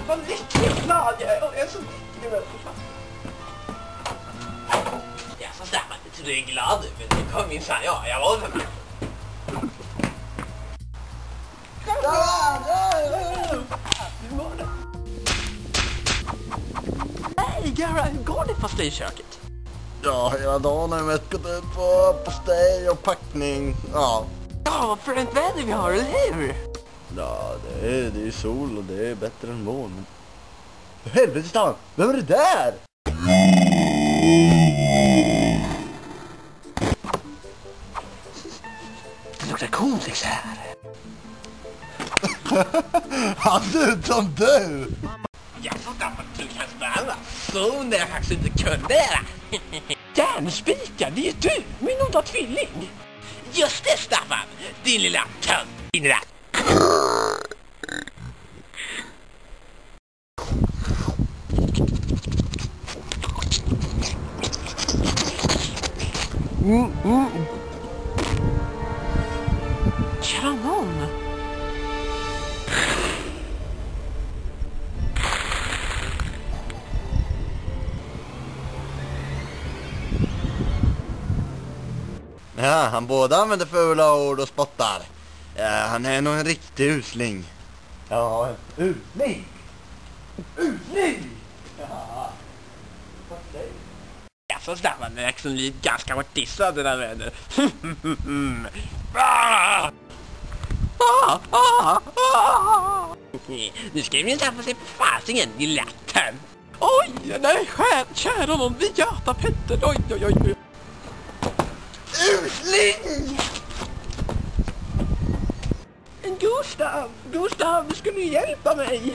Vad riktigt glad jag är. Jag är så... Ja, så där, du är glad, men det kom minsann jag var för mig. Hej Gara, hur går det fast i köket? Ja, hela dagen har jag mest gått ut på postej och packning. Ja, Vad fränt väder vi har, eller hur? ja det är sol och det är bättre än moln. Helvete Stan, vem är det där? Det luktar konflex här. Han ser ut som du! Jag får tappa att du kan spela. Så när jag faktiskt inte kunde. Järnspikar, det är du, min onda tvilling. Just det, Staffan, din lilla tönt, din lilla... Kanon! Ja, han både använder fula ord och spottar. Han är nog en riktig usling. Ja, en usling! Usling! Ja. Ja, så Staffan, det är liksom lite ganska hårt dissad det där väder. Nu ska vi inte få se på fasingen, din lilla tönt. Oj, nej, kära någon, vi hjärta Petter, oj. Usling! Gustav, du skulle ju hjälpa mig.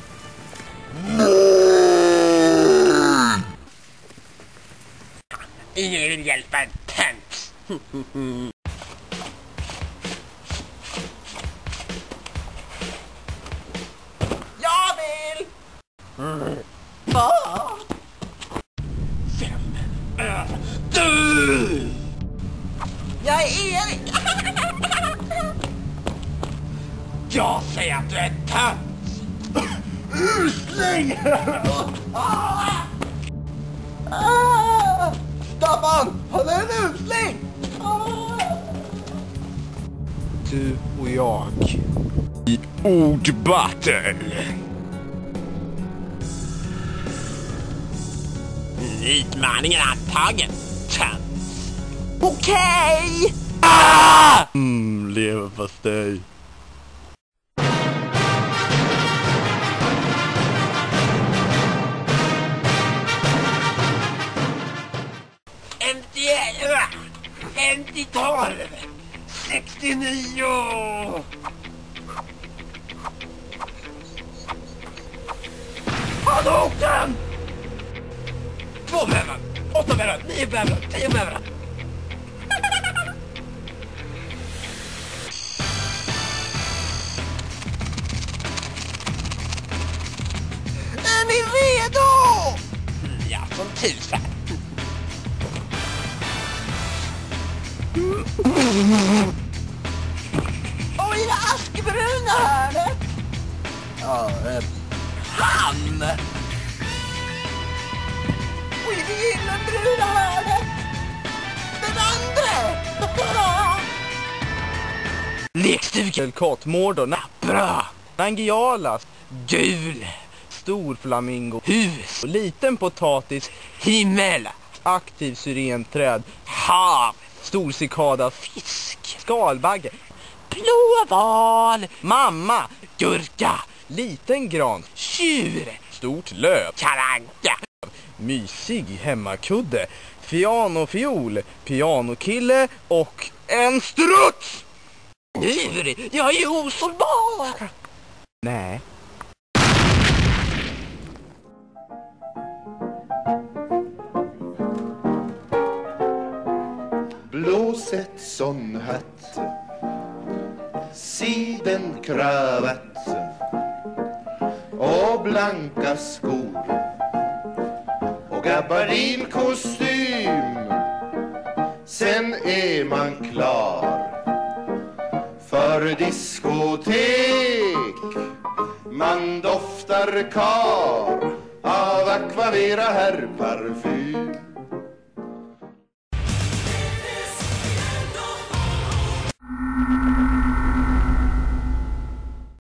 Ingen vill hjälpa en tönt. Jag vill! Vem är du? Jag är Erik! Jag säger att du är tönt! Usling! Staffan, han är en usling! Du och jag i ordbattle. Utmaningen antagen, tönt. Okej! Leverpastej. MT 12 69. Hadouken! 2 bävrar, 8 bävrar, 9 bävrar, 10 bävrar. Är ni redo? Ja, som tusan. Oj, det askbruna hörnet! Ja, Han! Oj, det gyllenbruna hörnet! Den andra! Lekstugan! Kottmordor, Bra! Nangialas, Gul! stor flamingo, Hus! liten potatis, Himmel! aktiv syrenträd, Hav! stor cikada, Fisk! skalbagge, Blåval! mamma, Gurka! liten gran, Tjur! stort löv, Karanka! mysig hemmakudde, pianofiol, pianokille och en struts! Djur! Jag är osårbar! Nej. Blåsett sån hatt, sidenkravatt och blanka skor och gabardinskostym. Sen är man klar för diskotek. Man doftar kar av Aquavera herrparfym.